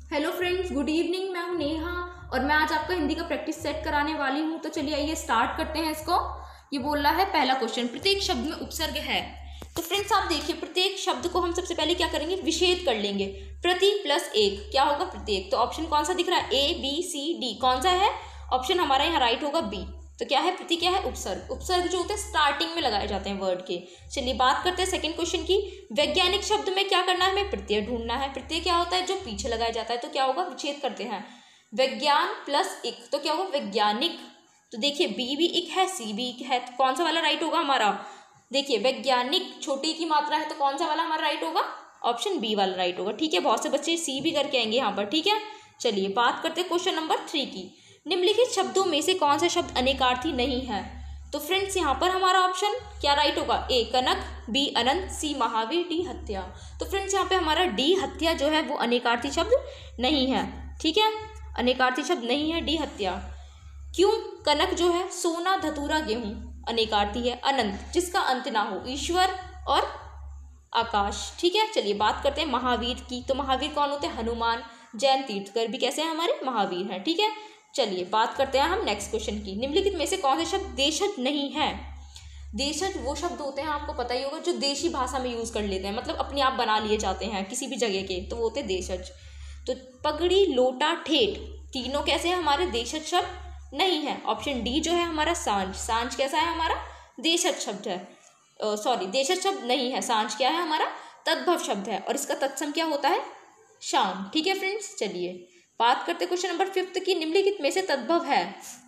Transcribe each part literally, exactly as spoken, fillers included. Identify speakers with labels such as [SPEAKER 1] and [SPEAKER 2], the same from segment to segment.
[SPEAKER 1] Hello friends, good evening. मैं हूं नेहा और मैं आज आपका हिंदी का प्रैक्टिस सेट कराने वाली हूं। तो चलिए आइए स्टार्ट करते हैं इसको। ये बोल रहा है पहला क्वेश्चन, प्रत्येक शब्द में उपसर्ग है। तो फ्रेंड्स आप देखिए, प्रत्येक शब्द को हम सबसे पहले क्या करेंगे, विच्छेद कर लेंगे। प्रति प्लस एक क्या होगा, प्रत्येक। तो ऑप्शन कौन सा दिख रहा है, ए बी सी डी, कौन सा है ऑप्शन हमारा यहाँ राइट होगा बी। तो क्या है, प्रति क्या है, उपसर्ग। उपसर्ग जो होते हैं स्टार्टिंग में लगाए जाते हैं वर्ड के। चलिए बात करते हैं सेकंड क्वेश्चन की। वैज्ञानिक शब्द में क्या करना है, हमें प्रत्यय ढूंढना है। प्रत्यय क्या होता है, जो पीछे लगाया जाता है। तो क्या होगा, विच्छेद करते हैं। वैज्ञान प्लस इक, तो क्या होगा, वैज्ञानिक। तो देखिए बी भी इक है, सी भी इक है, तो कौन सा वाला राइट होगा हमारा। देखिए वैज्ञानिक छोटी की मात्रा है, तो कौन सा वाला हमारा राइट होगा, ऑप्शन बी वाला राइट होगा। ठीक है, बहुत से बच्चे सी भी करके आएंगे यहाँ पर। ठीक है, चलिए बात करते हैं क्वेश्चन नंबर थ्री की। निम्नलिखित शब्दों में से कौन सा शब्द अनेकार्थी नहीं है। तो फ्रेंड्स यहाँ पर हमारा ऑप्शन क्या राइट होगा, A Kanak, B Anant, C Mahavir, D हत्या। तो फ्रेंड्स यहाँ पे हमारा डी हत्या जो है वो अनेकार्थी शब्द नहीं है। ठीक है, अनेकार्थी शब्द नहीं है डी हत्या। क्यों, कनक जो है सोना धतूरा गेहूं अनेकार्थी है। अनंत जिसका अंत ना हो, ईश्वर और आकाश। ठीक है, चलिए बात करते हैं महावीर की। तो महावीर कौन होते हैं, हनुमान। जैन तीर्थकर भी कैसे हैं, हमारे महावीर हैं। ठीक है, चलिए बात करते हैं हम नेक्स्ट क्वेश्चन की। निम्नलिखित में से कौन से शब्द देशज नहीं है। देशज वो शब्द होते हैं, आपको पता ही होगा, जो देशी भाषा में यूज कर लेते हैं, मतलब अपने आप बना लिए जाते हैं किसी भी जगह के, तो वो होते हैं देशज। तो पगड़ी, लोटा, ठेठ, तीनों कैसे हैं हमारे, देशज शब्द नहीं है। ऑप्शन डी जो है हमारा सांझ। सांझ कैसा है हमारा, देशज शब्द है, सॉरी देशज शब्द नहीं है। सांझ क्या है हमारा, तद्भव शब्द है, और इसका तत्सम क्या होता है, शाम। ठीक है फ्रेंड्स, चलिए बात करते क्वेश्चन नंबर फिफ्थ की। निम्नलिखित में से तद्भव है,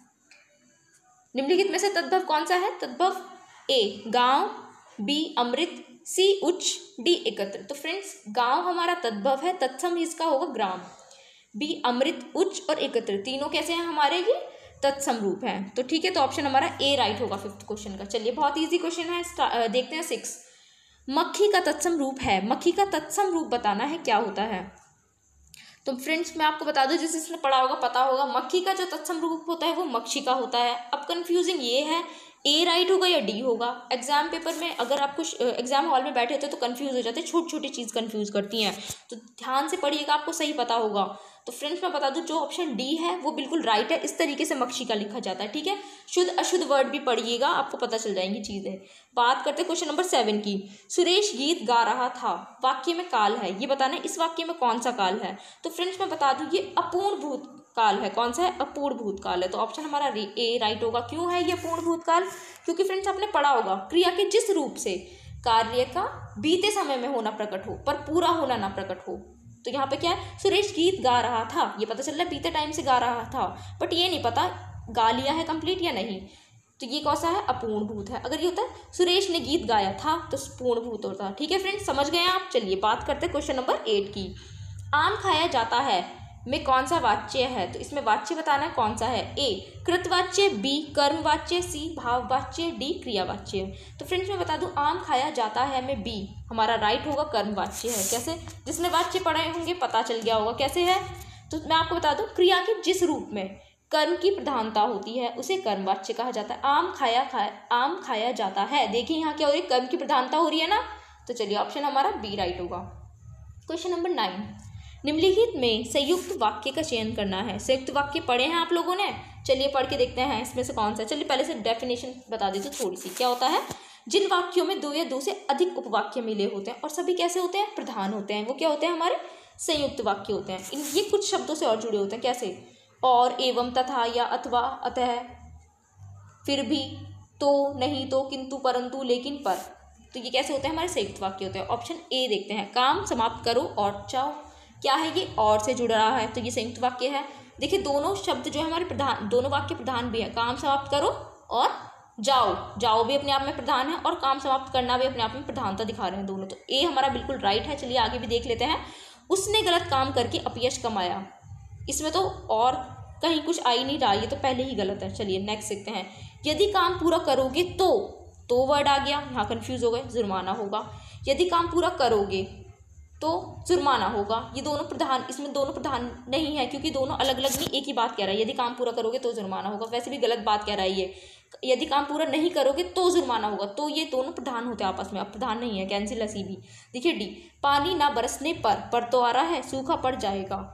[SPEAKER 1] निम्नलिखित में से तद्भव कौन सा है, तद्भव ए गांव, बी अमृत, सी उच्च, डी एकत्र। तो फ्रेंड्स गांव हमारा तद्भव है, तत्सम इसका होगा ग्राम। बी अमृत, उच्च और एकत्र तीनों कैसे हैं हमारे, ये तत्सम रूप है। तो ठीक है, तो ऑप्शन हमारा ए राइट होगा फिफ्थ क्वेश्चन का। चलिए बहुत ईजी क्वेश्चन है, देखते हैं सिक्स। मक्खी का तत्सम रूप है, मक्खी का तत्सम रूप बताना है, क्या होता है। तो फ्रेंड्स मैं आपको बता दूं, जिस जिसने पढ़ा होगा पता होगा, मक्खी का जो तत्सम रूप होता है वो मक्षिका होता है। अब कंफ्यूजिंग ये है, ए राइट होगा या डी होगा। एग्जाम पेपर में अगर आप कुछ एग्जाम हॉल में बैठे होते हैं तो कंफ्यूज हो जाते हैं, छोटी छोटी चीज़ कंफ्यूज करती हैं, तो ध्यान से पढ़िएगा, आपको सही पता होगा। तो फ्रेंड्स मैं बता दूं, जो ऑप्शन डी है वो बिल्कुल राइट है। इस तरीके से मक्षिका लिखा जाता है। ठीक है, शुद्ध अशुद्ध वर्ड भी पढ़िएगा, आपको पता चल जाएंगी चीज़ें। बात करते हैं क्वेश्चन नंबर सेवन की। सुरेश गीत गा रहा था, वाक्य में काल है, ये बताना है इस वाक्य में कौन सा काल है। तो फ्रेंड्स मैं बता दूं, ये अपूर्ण भूत काल है। कौन सा है, अपूर्ण भूतकाल है। तो ऑप्शन हमारा ए राइट होगा। क्यों है ये अपूर्ण भूतकाल, क्योंकि फ्रेंड्स आपने पढ़ा होगा, क्रिया के जिस रूप से कार्य का बीते समय में होना प्रकट हो पर पूरा होना ना प्रकट हो। तो यहाँ पे क्या है, सुरेश गीत गा रहा था, ये पता चल रहा है बीते टाइम से गा रहा था, बट ये नहीं पता गा लिया है कंप्लीट या नहीं। तो ये कौन सा है, अपूर्ण भूत है। अगर ये होता है सुरेश ने गीत गाया था तो पूर्ण भूत होता। ठीक है फ्रेंड्स, समझ गए आप। चलिए बात करते हैं क्वेश्चन नंबर एट की। आम खाया जाता है में कौन सा वाच्य है। तो इसमें वाच्य बताना है कौन सा है, ए कृतवाच्य, बी कर्मवाच्य, सी भाववाच्य, डी क्रियावाच्य। तो फ्रेंड्स मैं बता दूं, आम खाया जाता है में बी हमारा राइट होगा, कर्मवाच्य है। कैसे, जिसने वाच्य पढ़े होंगे पता चल गया होगा कैसे है। तो मैं आपको बता दूं, क्रिया के जिस रूप में कर्म की प्रधानता होती है उसे कर्मवाच्य कहा जाता है। आम खाया खाया आम खाया जाता है, देखिए यहाँ क्या हो रही है, कर्म की प्रधानता हो रही है ना। तो चलिए ऑप्शन हमारा बी राइट होगा। Question number nine. निम्नलिखित में संयुक्त वाक्य का चयन करना है। संयुक्त वाक्य पढ़े हैं आप लोगों ने, चलिए पढ़ के देखते हैं इसमें से कौन सा। चलिए पहले से डेफिनेशन बता देते थोड़ी सी, क्या होता है, जिन वाक्यों में दो या दो से अधिक उपवाक्य मिले होते हैं और सभी कैसे होते हैं, प्रधान होते हैं, वो क्या होते हैं, हमारे संयुक्त वाक्य होते हैं। इन ये कुछ शब्दों से और जुड़े होते हैं, कैसे, और, एवं, तथा, या, अथवा, अतः, फिर भी, तो, नहीं तो, किंतु, परंतु, लेकिन, पर। तो ये कैसे होते हैं, हमारे संयुक्त वाक्य होते हैं। ऑप्शन ए देखते हैं, काम समाप्त करो और जाओ, क्या है ये, और से जुड़ रहा है, तो ये संयुक्त वाक्य है। देखिए दोनों शब्द जो है हमारे प्रधान, दोनों वाक्य प्रधान भी है, काम समाप्त करो और जाओ। जाओ भी अपने आप में प्रधान है और काम समाप्त करना भी अपने आप में प्रधानता दिखा रहे हैं दोनों। तो ए हमारा बिल्कुल राइट है। चलिए आगे भी देख लेते हैं। उसने गलत काम करके अपयश कमाया, इसमें तो और कहीं कुछ आ ही नहीं रहा, ये तो पहले ही गलत है। चलिए नेक्स्ट देखते हैं। यदि काम पूरा करोगे तो, तो वर्ड आ गया, यहाँ कंफ्यूज हो गए, जुर्माना होगा। यदि काम पूरा करोगे तो जुर्माना होगा, ये दोनों प्रधान, इसमें दोनों प्रधान नहीं है क्योंकि दोनों अलग अलग नहीं, एक ही बात कह रहा है। यदि काम पूरा करोगे तो जुर्माना होगा, वैसे भी गलत बात कह रहा है ये। यदि काम पूरा नहीं करोगे तो जुर्माना होगा, तो ये दोनों प्रधान होते हैं आपस में, अब प्रधान नहीं है, कैंसिल है सी भी। देखिए डी, पानी ना बरसने पर, पर तो आ रहा है, सूखा पड़ जाएगा,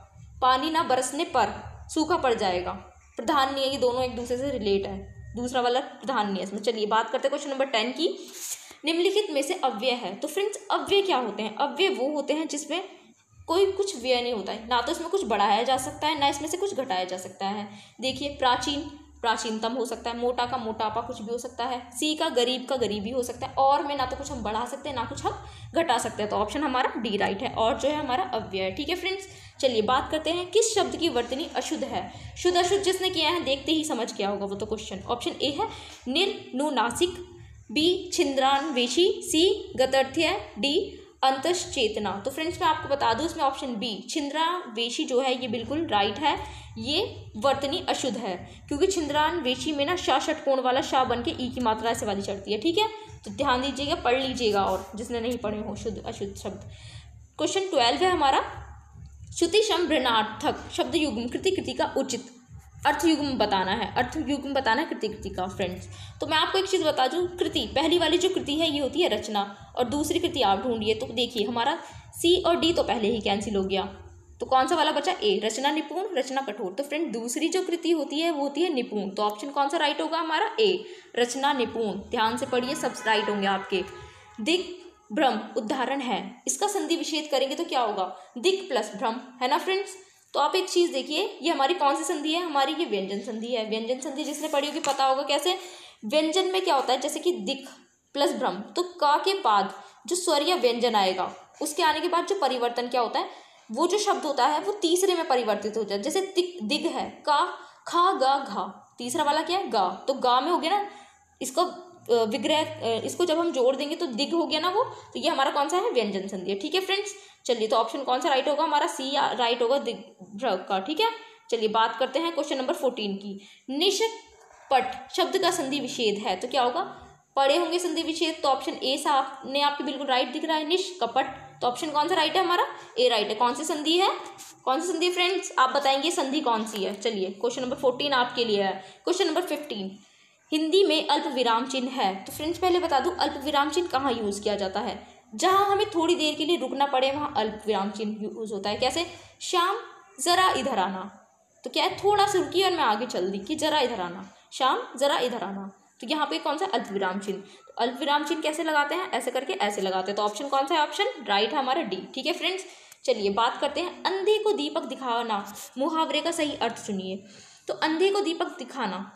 [SPEAKER 1] पानी ना बरसने पर सूखा पड़ जाएगा। प्रधान नहीं है, ये दोनों एक दूसरे से रिलेट है, दूसरा वाला प्रधान नहीं है इसमें। चलिए बात करते हैं क्वेश्चन नंबर टेन की। निम्नलिखित में से अव्यय है, तो फ्रेंड्स अव्यय क्या होते हैं? अव्यय वो होते हैं जिसमें कोई कुछ व्यय नहीं होता है, ना तो इसमें कुछ बढ़ाया जा सकता है ना इसमें से कुछ घटाया जा सकता है। देखिए प्राचीन प्राचीनतम हो सकता है, मोटा का मोटापा कुछ भी हो सकता है, सी का गरीब का गरीबी हो सकता है, और में ना तो कुछ हम बढ़ा सकते हैं ना कुछ हम घटा सकते हैं। तो ऑप्शन हमारा डी राइट है, और जो है हमारा अव्यय है। ठीक है फ्रेंड्स, चलिए बात करते हैं किस शब्द की वर्तनी अशुद्ध है। शुद्ध अशुद्ध जिसने किया है देखते ही समझ गया होगा वो तो क्वेश्चन। ऑप्शन ए है निर्नुनासिक, बी छिंद्रान्वेषी, सी गतर्थ्य, डी अंतश्चेतना। तो फ्रेंड्स मैं आपको बता दूं इसमें ऑप्शन बी छिंद्रान्वेषी जो है ये बिल्कुल राइट है, ये वर्तनी अशुद्ध है, क्योंकि छिंद्रान्वेषी में ना शा षटकोण वाला शा बन के ई की मात्रा ऐसे वाली चढ़ती है। ठीक है, तो ध्यान दीजिएगा, पढ़ लीजिएगा और जिसने नहीं पढ़े हो शुद्ध अशुद्ध शब्द। क्वेश्चन ट्वेल्व है हमारा, श्रुति शम भ्रणार्थक शब्द युग्म कृति कृति का उचित अर्थ युग्म बताना है। अर्थ युग्म बताना है कृति कृति का। फ्रेंड्स तो मैं आपको एक चीज़ बता दूं, कृति पहली वाली जो कृति है ये होती है रचना, और दूसरी कृति आप ढूंढिए। तो देखिए हमारा सी और डी तो पहले ही कैंसिल हो गया, तो कौन सा वाला बचा? ए, रचना निपुण रचना कठोर। तो फ्रेंड दूसरी जो कृति होती है वो होती है निपुण, तो ऑप्शन कौन सा राइट होगा हमारा? ए, रचना निपुण। ध्यान से पढ़िए, सब राइट होंगे आपके। दिक भ्रम उदाहरण है, इसका संधि विच्छेद करेंगे तो क्या होगा? दिक प्लस भ्रम, है ना फ्रेंड्स। तो आप एक चीज़ देखिए, ये हमारी कौन सी संधि है? हमारी ये व्यंजन संधि है। व्यंजन संधि जिसने पढ़ी होगी पता होगा कैसे। व्यंजन में क्या होता है, जैसे कि दिक प्लस भ्रम, तो का के बाद जो स्वर या व्यंजन आएगा उसके आने के बाद जो परिवर्तन क्या होता है, वो जो शब्द होता है वो तीसरे में परिवर्तित हो जाए। जैसे दिक दिग है, का खा गा घा, तीसरा वाला क्या है? गा, तो गा में हो गया ना, इसको विग्रह इसको जब हम जोड़ देंगे तो दिग हो गया ना वो, तो ये हमारा कौन सा है? व्यंजन संधि है। ठीक है फ्रेंड्स, चलिए तो ऑप्शन कौन सा राइट होगा हमारा? सी राइट होगा, दिग्भ्रग का। ठीक है, चलिए बात करते हैं क्वेश्चन नंबर फोर्टीन की। निष्पट शब्द का संधि विच्छेद है, तो क्या होगा? पढ़े होंगे संधि विच्छेद, तो ऑप्शन ए सामने आपके बिल्कुल राइट दिख रहा है, निष्कपट। तो ऑप्शन कौन सा राइट है हमारा? ए राइट है। कौन सी संधि है? कौन सी संधि फ्रेंड्स? आप बताएंगे संधि कौन सी है। चलिए क्वेश्चन नंबर फोर्टीन आपके लिए है। क्वेश्चन नंबर फिफ्टीन, हिंदी में अल्प विराम चिन्ह है। तो फ्रेंड्स पहले बता दूं अल्प विराम चिन्ह कहाँ यूज किया जाता है? जहां हमें थोड़ी देर के लिए रुकना पड़े वहां अल्प विराम चिन्ह यूज होता है। कैसे? श्याम जरा इधर आना, तो क्या है? थोड़ा सा रुकी और मैं आगे चल दी कि जरा इधर आना, श्याम जरा इधर आना, तो यहाँ पे कौन सा? अल्प विराम चिन्ह। तो अल्प विराम चिन्ह कैसे लगाते हैं? ऐसे करके ऐसे लगाते हैं। तो ऑप्शन कौन सा है? ऑप्शन राइट है हमारा डी। ठीक है फ्रेंड्स, चलिए बात करते हैं अंधे को दीपक दिखाना, मुहावरे का सही अर्थ सुनिए। तो अंधे को दीपक दिखाना,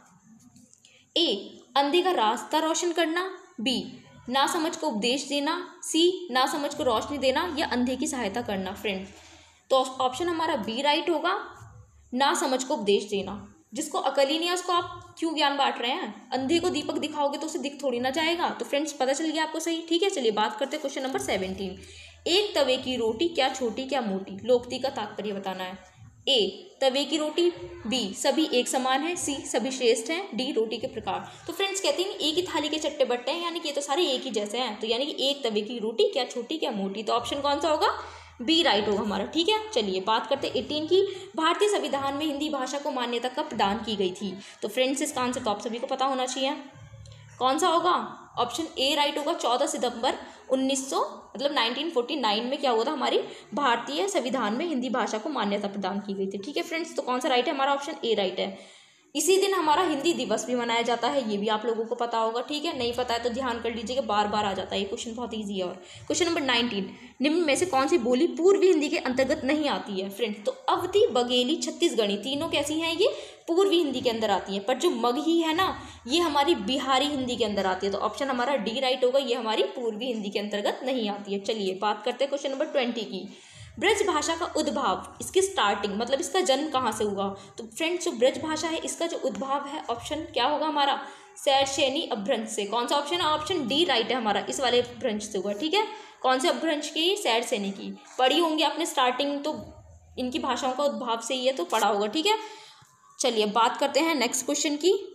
[SPEAKER 1] ए अंधे का रास्ता रोशन करना, बी ना समझ को उपदेश देना, सी ना समझ को रोशनी देना, या अंधे की सहायता करना। फ्रेंड्स तो ऑप्शन हमारा बी राइट होगा, ना समझ को उपदेश देना। जिसको अकल ही नहीं है उसको आप क्यों ज्ञान बांट रहे हैं? अंधे को दीपक दिखाओगे तो उसे दिख थोड़ी ना जाएगा। तो फ्रेंड्स पता चल गया आपको सही। ठीक है, चलिए बात करते हैं क्वेश्चन नंबर सेवनटीन। एक तवे की रोटी क्या छोटी क्या मोटी? लोकोक्ति का तात्पर्य बताना है। ए तवे की रोटी, बी सभी एक समान है, सी सभी श्रेष्ठ हैं, डी रोटी के प्रकार। तो फ्रेंड्स कहते हैं एक ही थाली के चट्टे बट्टे हैं, यानी कि ये तो सारे एक ही जैसे हैं। तो यानी कि एक तवे की रोटी क्या छोटी क्या मोटी, तो ऑप्शन कौन सा होगा? बी राइट होगा हमारा। ठीक है, चलिए बात करते हैं एटीन की। भारतीय संविधान में हिंदी भाषा को मान्यता कब प्रदान की गई थी? तो फ्रेंड्स इसका आंसर तो आप सभी को पता होना चाहिए, कौन सा होगा? ऑप्शन ए राइट होगा, चौदह सितंबर उन्नीस सौ मतलब नाइनटीन फोर्टी नाइन में क्या हुआ था? हमारी भारतीय संविधान में हिंदी भाषा को मान्यता प्रदान की गई थी। ठीक है फ्रेंड्स, तो कौन सा राइट है हमारा? ऑप्शन ए राइट है। इसी दिन हमारा हिंदी दिवस भी मनाया जाता है, ये भी आप लोगों को पता होगा। ठीक है, नहीं पता है तो ध्यान कर लीजिएगा, बार बार आ जाता है ये क्वेश्चन, बहुत ईजी है। और क्वेश्चन नंबर नाइनटीन, निम्न में से कौन सी बोली पूर्वी हिंदी के अंतर्गत नहीं आती है? फ्रेंड्स तो अवधी, बघेली, छत्तीसगढ़ी तीनों कैसी हैं? ये पूर्वी हिंदी के अंदर आती है, पर जो मगही है ना ये हमारी बिहारी हिंदी के अंदर आती है। तो ऑप्शन हमारा डी राइट होगा, ये हमारी पूर्वी हिंदी के अंतर्गत नहीं आती है। चलिए बात करते हैं क्वेश्चन नंबर ट्वेंटी की। ब्रज भाषा का उद्भव, इसकी स्टार्टिंग मतलब इसका जन्म कहाँ से हुआ? तो फ्रेंड्स जो ब्रज भाषा है इसका जो उद्भव है ऑप्शन क्या होगा हमारा? सैरसैनी अपभ्रंश से। कौन सा ऑप्शन है? ऑप्शन डी राइट है हमारा, इस वाले अपभ्रंश से हुआ। ठीक है, कौन से अपभ्रंश की? सैरसैनी की। पढ़ी होंगी आपने स्टार्टिंग, तो इनकी भाषाओं का उद्भव से ही है, तो पढ़ा होगा। ठीक है, चलिए बात करते हैं नेक्स्ट क्वेश्चन की।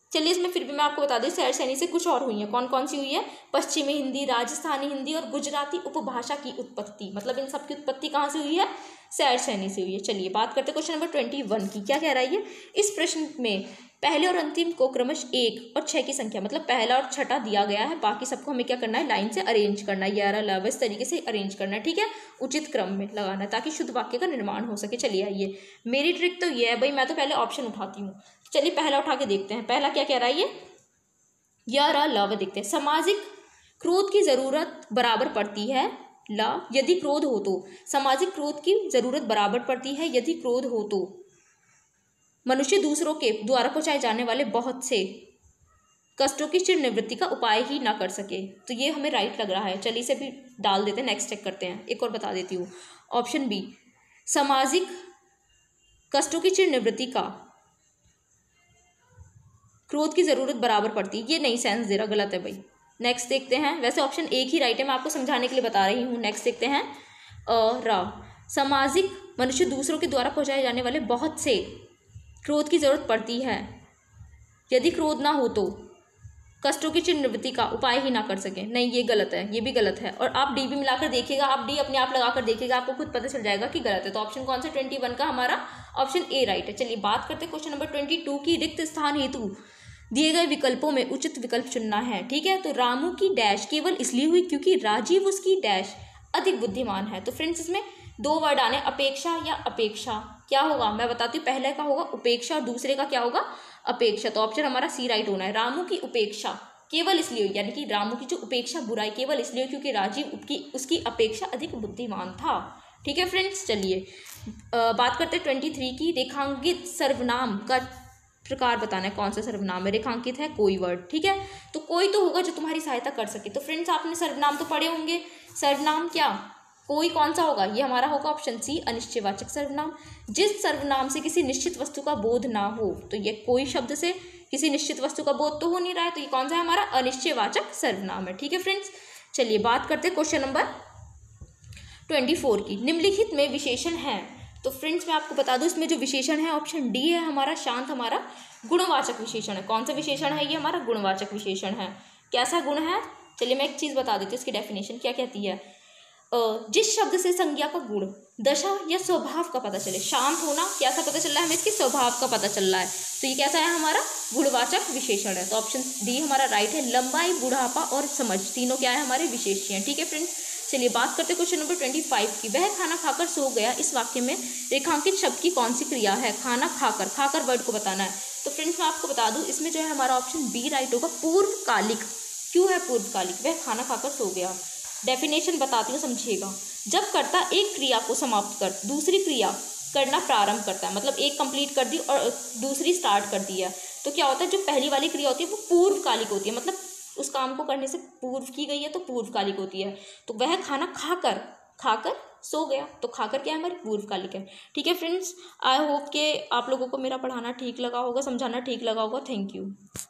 [SPEAKER 1] चलिए इसमें फिर भी मैं आपको बता दूं, शहर सैनी से कुछ और हुई है। कौन कौन सी हुई है? पश्चिमी हिंदी, राजस्थानी हिंदी और गुजराती उपभाषा की उत्पत्ति, मतलब इन सब की उत्पत्ति कहाँ से हुई है? शहर सैनी से हुई है। चलिए बात करते हैं क्वेश्चन नंबर ट्वेंटी वन की। क्या कह रहा है ये? इस प्रश्न में पहले और अंतिम को क्रमश एक और छः की संख्या, मतलब पहला और छठा दिया गया है, बाकी सबको हमें क्या करना है? लाइन से अरेंज करना है, ग्यारह लाभ इस तरीके से अरेंज करना है, ठीक है, उचित क्रम में लगाना है ताकि शुद्ध वाक्य का निर्माण हो सके। चलिए आइए, मेरी ट्रिक तो ये है भाई, मैं तो पहले ऑप्शन उठाती हूँ। चलिए पहला उठा के देखते हैं। पहला क्या कह रहा है ये? ग्यारह लाभ देखते हैं। सामाजिक क्रोध की जरूरत बराबर पड़ती है ला यदि क्रोध हो तो, सामाजिक क्रोध की जरूरत बराबर पड़ती है यदि क्रोध हो तो मनुष्य दूसरों के द्वारा पहुंचाए जाने वाले बहुत से कष्टों की चिर निवृत्ति का उपाय ही ना कर सके। तो ये हमें राइट लग रहा है। चलिए इसे भी डाल देते हैं, नेक्स्ट चेक करते हैं। एक और बता देती हूँ, ऑप्शन बी, सामाजिक कष्टों की चिर निवृत्ति का क्रोध की जरूरत बराबर पड़ती, ये नहीं सेंस दे रहा, गलत है भाई। नेक्स्ट देखते हैं। वैसे ऑप्शन एक ही राइट है, मैं आपको समझाने के लिए बता रही हूँ। नेक्स्ट देखते हैं। अ रा, सामाजिक मनुष्य दूसरों के द्वारा पहुंचाए जाने वाले बहुत से क्रोध की जरूरत पड़ती है यदि क्रोध ना हो तो कष्टों की चिर निवृत्ति का उपाय ही ना कर सके। नहीं, ये गलत है, ये भी गलत है। और आप डी भी मिलाकर देखिएगा, आप डी अपने आप लगाकर देखिएगा, आपको खुद पता चल जाएगा कि गलत है। तो ऑप्शन कौन सा? ट्वेंटी वन का हमारा ऑप्शन ए राइट है। चलिए बात करते हैं क्वेश्चन नंबर ट्वेंटी टू की। रिक्त स्थान हेतु दिए गए विकल्पों में उचित विकल्प चुनना है, ठीक है। तो रामू की डैश केवल इसलिए हुई क्योंकि राजीव उसकी डैश अधिक बुद्धिमान है। तो फ्रेंड्स इसमें दो वर्ड आने, अपेक्षा या अपेक्षा। क्या होगा मैं बताती हूँ। पहले का होगा उपेक्षा और दूसरे का क्या होगा? अपेक्षा। तो ऑप्शन हमारा सी राइट होना है। रामू की उपेक्षा केवल इसलिए हुई, यानी कि रामू की जो उपेक्षा बुराई केवल इसलिए क्योंकि राजीव उसकी उसकी अपेक्षा अधिक बुद्धिमान था, ठीक है फ्रेंड्स। चलिए बात करते हैं ट्वेंटी थ्री की। रेखांकित सर्वनाम का प्रकार बताना है। कौन सा सर्वनाम है? रेखांकित है कोई वर्ड, ठीक है। तो कोई तो होगा जो तुम्हारी सहायता कर सके। तो फ्रेंड्स आपने सर्वनाम तो पढ़े होंगे। सर्वनाम क्या कोई कौन सा होगा? ये हमारा होगा ऑप्शन सी, अनिश्चयवाचक सर्वनाम। जिस सर्वनाम से किसी निश्चित वस्तु का बोध ना हो, तो ये कोई शब्द से किसी निश्चित वस्तु का बोध तो हो नहीं रहा है, तो ये कौन सा है? हमारा अनिश्चयवाचक सर्वनाम है, ठीक है फ्रेंड्स। चलिए बात करते हैं क्वेश्चन नंबर ट्वेंटी फोर की। निम्नलिखित में विशेषण है। तो फ्रेंड्स मैं आपको बता दूं, इसमें जो विशेषण है ऑप्शन डी है हमारा, शांत, हमारा गुणवाचक विशेषण है। कौन सा विशेषण है? ये हमारा गुणवाचक विशेषण है। कैसा गुण है? चलिए मैं एक चीज बता देती हूँ, इसकी डेफिनेशन क्या कहती है। जिस शब्द से संज्ञा का गुण, दशा या स्वभाव का पता चले। शांत होना कैसा पता चल रहा है हमें? इसके स्वभाव का पता चल रहा है, तो ये कैसा है? हमारा गुणवाचक विशेषण है। तो ऑप्शन डी हमारा राइट है। लंबाई, बुढ़ापा और समझ तीनों क्या है? हमारे विशेष्य हैं, ठीक है फ्रेंड्स। चलिए बात करते हैं क्वेश्चन नंबर ट्वेंटी फाइव की। वह खाना खाकर सो गया, इस वाक्य में रेखांकित शब्द की कौन सी क्रिया है? खाना खाकर, खाकर वर्ड को बताना है। तो फ्रेंड्स मैं आपको बता दूं, इसमें जो है हमारा ऑप्शन बी राइट होगा, पूर्वकालिक। क्यों है पूर्वकालिक? वह खाना खाकर सो गया। डेफिनेशन बताती हूँ, समझिएगा। जब कर्ता एक क्रिया को समाप्त कर दूसरी क्रिया करना प्रारंभ करता है, मतलब एक कंप्लीट कर दी और दूसरी स्टार्ट कर दी है, तो क्या होता है? जो पहली वाली क्रिया होती है वो पूर्वकालिक होती है, मतलब उस काम को करने से पूर्व की गई है तो पूर्वकालिक होती है। तो वह खाना खाकर खाकर सो गया, तो खाकर क्या है? हमारी पूर्वकालिक है, ठीक है फ्रेंड्स। आई होप कि आप लोगों को मेरा पढ़ाना ठीक लगा होगा, समझाना ठीक लगा होगा। Thank you.